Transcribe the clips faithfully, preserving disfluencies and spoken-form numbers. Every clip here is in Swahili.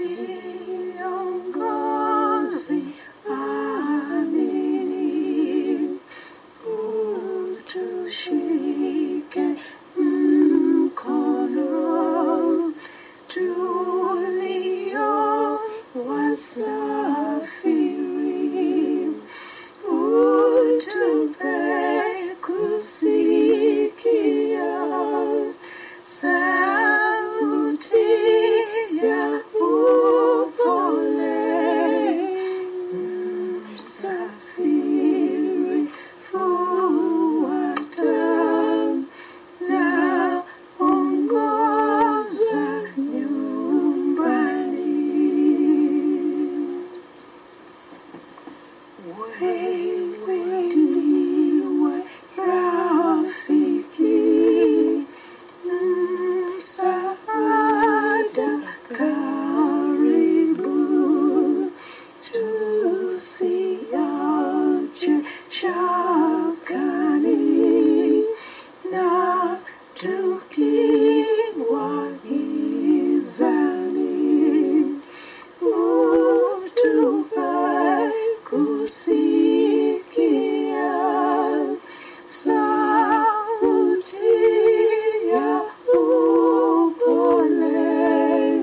Kiongozi amini, utushike mkono, tulio wasafiri, utupe kusikia sauti ya upole, msafiri fuata na ongoza nyumbani. Wewe ndiwe rafiki, msaada karibu, tusiache shakani, na tukiwa gizani, utupe kusikia sauti ya upole,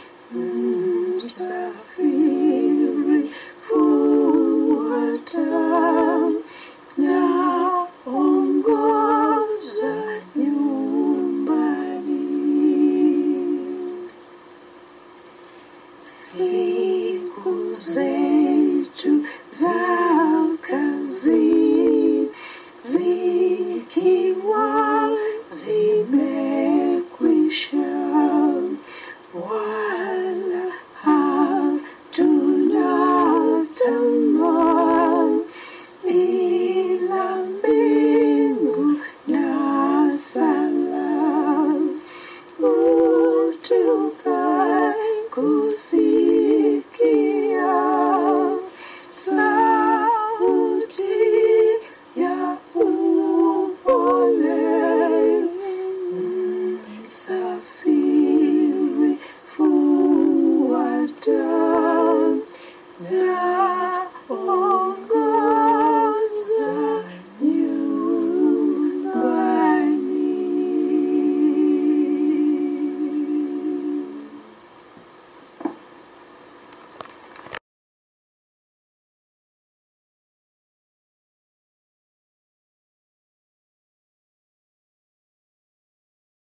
msafiri fuata na ongoza nyumbani. Siku zetu za kazi zikiwa zimekwisha, wala hatuna tamaa ila mbingu na sala, utupe kusikia sauti ya upole, msafiri